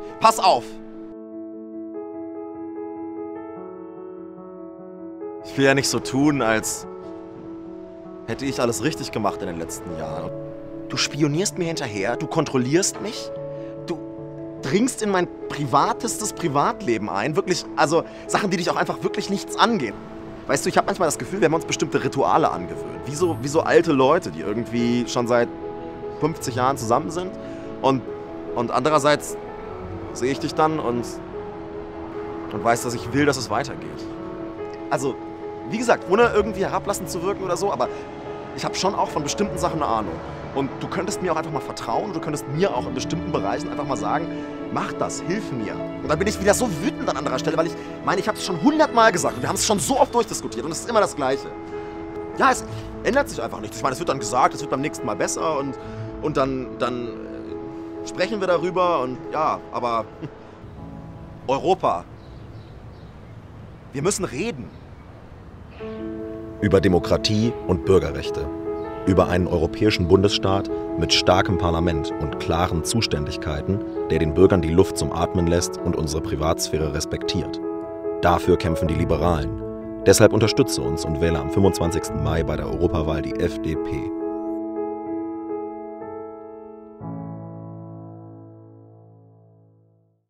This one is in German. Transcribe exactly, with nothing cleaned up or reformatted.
Pass auf! Ich will ja nicht so tun, als hätte ich alles richtig gemacht in den letzten Jahren. Du spionierst mir hinterher, du kontrollierst mich, du dringst in mein privatestes Privatleben ein. Wirklich, also Sachen, die dich auch einfach wirklich nichts angehen. Weißt du, ich habe manchmal das Gefühl, wir haben uns bestimmte Rituale angewöhnt. Wie so, wie so alte Leute, die irgendwie schon seit fünfzig Jahren zusammen sind. Und, und andererseits sehe ich dich dann und, und weiß, dass ich will, dass es weitergeht. Also, wie gesagt, ohne irgendwie herablassend zu wirken oder so, aber ich habe schon auch von bestimmten Sachen eine Ahnung. Und du könntest mir auch einfach mal vertrauen, du könntest mir auch in bestimmten Bereichen einfach mal sagen, mach das, hilf mir. Und dann bin ich wieder so wütend an anderer Stelle, weil ich meine, ich habe es schon hundertmal gesagt und wir haben es schon so oft durchdiskutiert und es ist immer das Gleiche. Ja, es ändert sich einfach nichts. Ich meine, es wird dann gesagt, es wird beim nächsten Mal besser und, und dann, dann äh, sprechen wir darüber und ja, aber Europa, wir müssen reden. Über Demokratie und Bürgerrechte. Über einen europäischen Bundesstaat mit starkem Parlament und klaren Zuständigkeiten, der den Bürgern die Luft zum Atmen lässt und unsere Privatsphäre respektiert. Dafür kämpfen die Liberalen. Deshalb unterstütze uns und wähle am fünfundzwanzigsten Mai bei der Europawahl die F D P.